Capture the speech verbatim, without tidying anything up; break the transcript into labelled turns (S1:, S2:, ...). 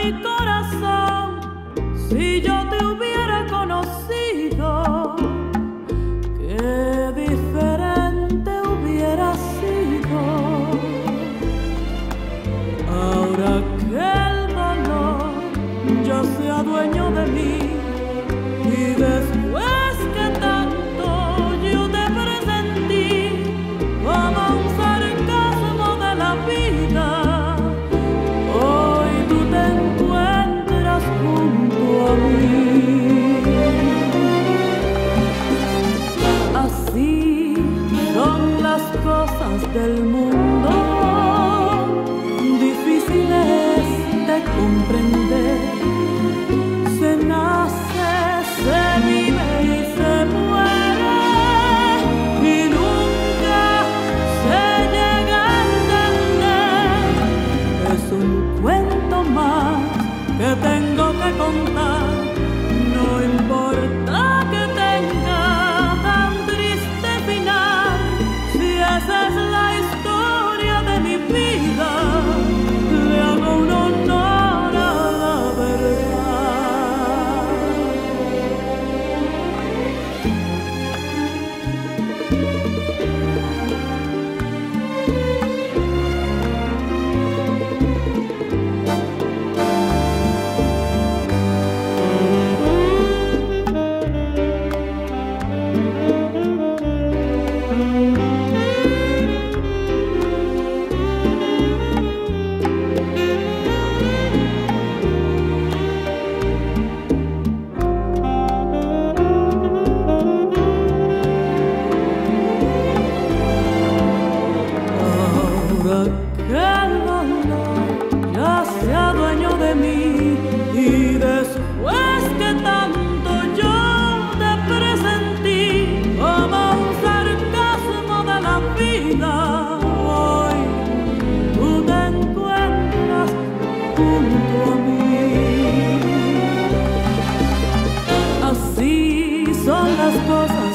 S1: mi corazón, si yo te hubiera conocido, qué diferente hubiera sido. Ahora que el dolor ya sea dueño de mí, y después que tanto yo te presentí como un sarcasmo de la vida, hoy tú te encuentras junto a mí. Así son las cosas del mundo, difíciles de comprender. Se nace, se vive y se muere, y nunca se llega a entender. Es un cuento más que tengo que contar, no importa que tenga tan triste final, si esa es la historia de mi vida, le hago un honor a la verdad. Que el dolor ya sea dueño de mí, y después que tanto yo te presentí como un sarcasmo de la vida, hoy tú te encuentras junto a mí. Así son las cosas